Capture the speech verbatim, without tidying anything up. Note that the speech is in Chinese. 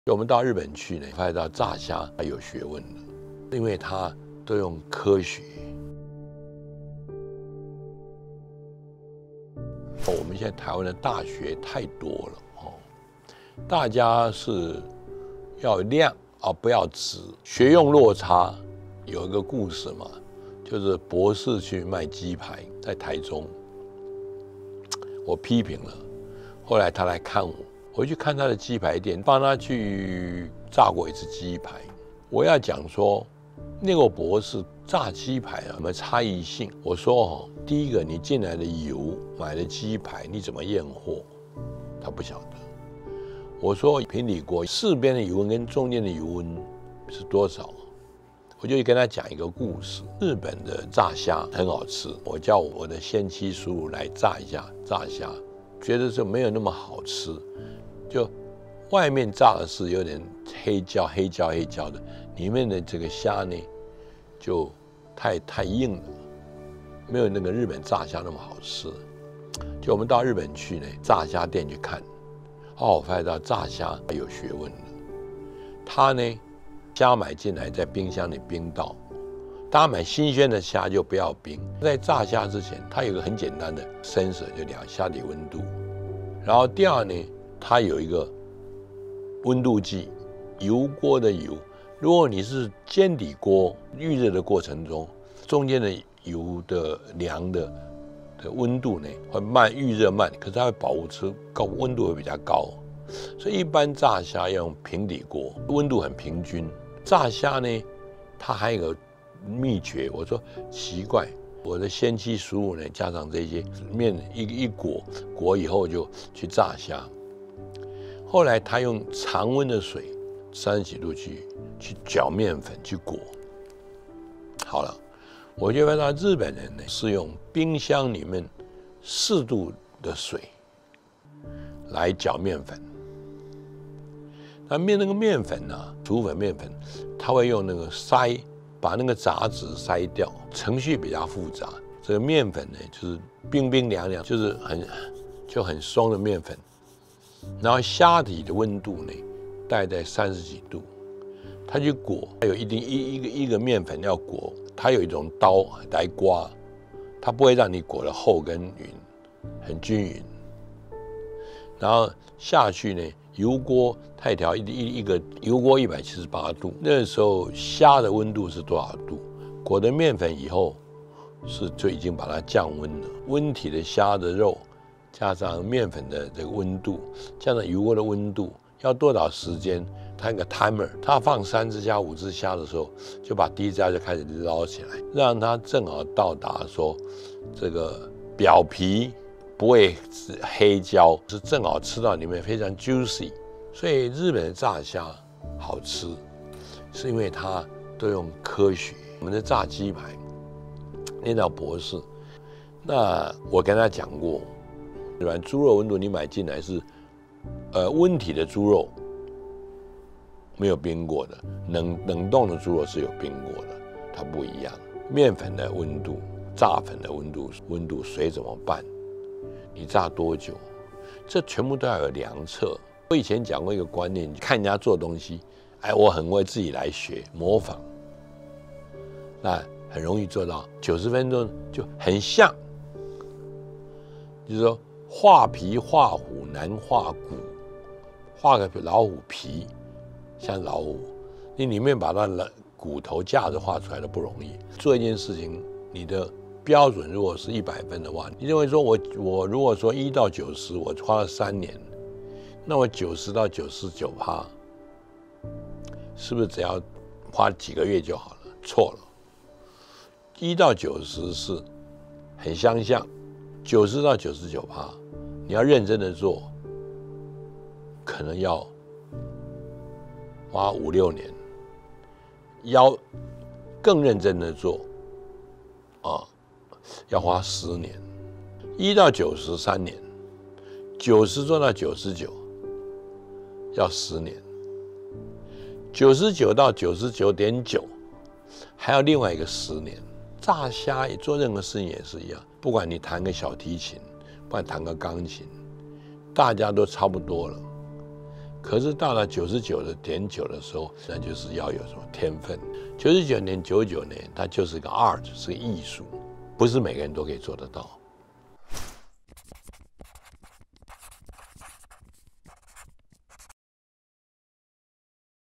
我们到日本去呢，发现到炸虾还有学问的，因为它都用科学。我们现在台湾的大学太多了哦，大家是要量啊，不要质。学用落差有一个故事嘛，就是博士去卖鸡排，在台中，我批评了，后来他来看我。回去看他的鸡排店，帮他去炸过一次鸡排。我要讲说，那个博士炸鸡排有没有差异性？我说哦，第一个，你进来的油买的鸡排，你怎么验货？他不晓得。我说平底锅四边的油温跟中间的油温是多少？我就跟他讲一个故事。日本的炸虾很好吃，我叫我的先妻叔叔来炸一下炸虾，觉得是没有那么好吃。就外面炸的是有点黑焦黑焦黑焦的，里面的这个虾呢就太太硬了，没有那个日本炸虾那么好吃。就我们到日本去呢，炸虾店去看，哦，我发现到炸虾有学问的。他呢虾买进来在冰箱里冰到，大家买新鲜的虾就不要冰。在炸虾之前，它有一个很简单的 sensor， 就量虾底温度。然后第二呢，它有一个温度计，油锅的油。如果你是煎底锅，预热的过程中，中间的油的凉的的温度呢会慢，预热慢，可是它会保持高温度会比较高。所以一般炸虾要用平底锅，温度很平均。炸虾呢，它还有一个秘诀，我说奇怪。我的先期食物呢，加上这些面一一裹裹以后就去炸虾。后来他用常温的水，三十几度去去搅面粉去裹。好了，我就发现日本人呢是用冰箱里面四度的水来搅面粉。那面那个面粉呢、啊，煮粉面粉，他会用那个筛。把那个杂质筛掉，程序比较复杂。这个面粉呢，就是冰冰凉凉，就是很就很松的面粉。然后虾底的温度呢，大概在三十几度，它去裹，它有一定一一个一个面粉要裹，它有一种刀来刮，它不会让你裹得厚跟匀，很均匀。然后下去呢。油锅太调一一一个油锅一百七十八度，那时候虾的温度是多少度？裹的面粉以后是就已经把它降温了。温体的虾的肉加上面粉的这个温度，加上油锅的温度，要多少时间？它有个 timer， 它放三只虾、五只虾的时候，就把第一只就开始捞起来，让它正好到达说这个表皮。不会是黑焦，是正好吃到里面非常 juicy， 所以日本的炸虾好吃，是因为它都用科学。我们的炸鸡排，那道博士，那我跟他讲过，对吧？猪肉温度你买进来是，呃，温体的猪肉没有冰过的，冷冷冻的猪肉是有冰过的，它不一样。面粉的温度、炸粉的温度、温度水怎么办？你炸多久？这全部都要有量测。我以前讲过一个观念，看人家做东西，哎，我很会自己来学模仿，那很容易做到九十分钟就很像。就是说，画皮画虎难画骨，画个老虎皮像老虎，你里面把它的骨头架子画出来的不容易。做一件事情，你的标准如果是一百分的话，你认为说我我如果说一到九十，我花了三年，那我九十到九十九趴，是不是只要花几个月就好了？错了，一到九十是很相像，九十到九十九趴，你要认真的做，可能要花五六年，要更认真的做，啊。要花十年，一到九十三年，九十做到九十九，要十年，九十九到九十九点九，还要另外一个十年。炸虾也做任何事情也是一样，不管你弹个小提琴，不管弹个钢琴，大家都差不多了。 可是到了九十九的点九的时候，那就是要有什么天分。九十九点九九年，它就是个 art， 是个艺术，不是每个人都可以做得到。